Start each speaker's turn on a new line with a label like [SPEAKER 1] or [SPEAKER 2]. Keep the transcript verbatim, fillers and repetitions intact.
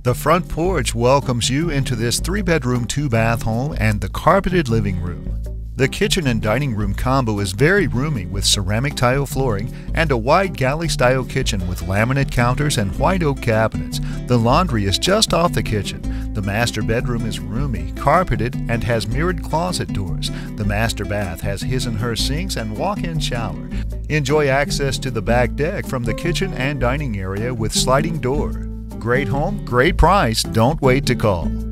[SPEAKER 1] The front porch welcomes you into this three-bedroom, two-bath home and the carpeted living room. The kitchen and dining room combo is very roomy with ceramic tile flooring and a wide galley-style kitchen with laminate counters and white oak cabinets. The laundry is just off the kitchen. The master bedroom is roomy, carpeted, and has mirrored closet doors. The master bath has his and her sinks and walk-in shower. Enjoy access to the back deck from the kitchen and dining area with sliding door. Great home, great price. Don't wait to call.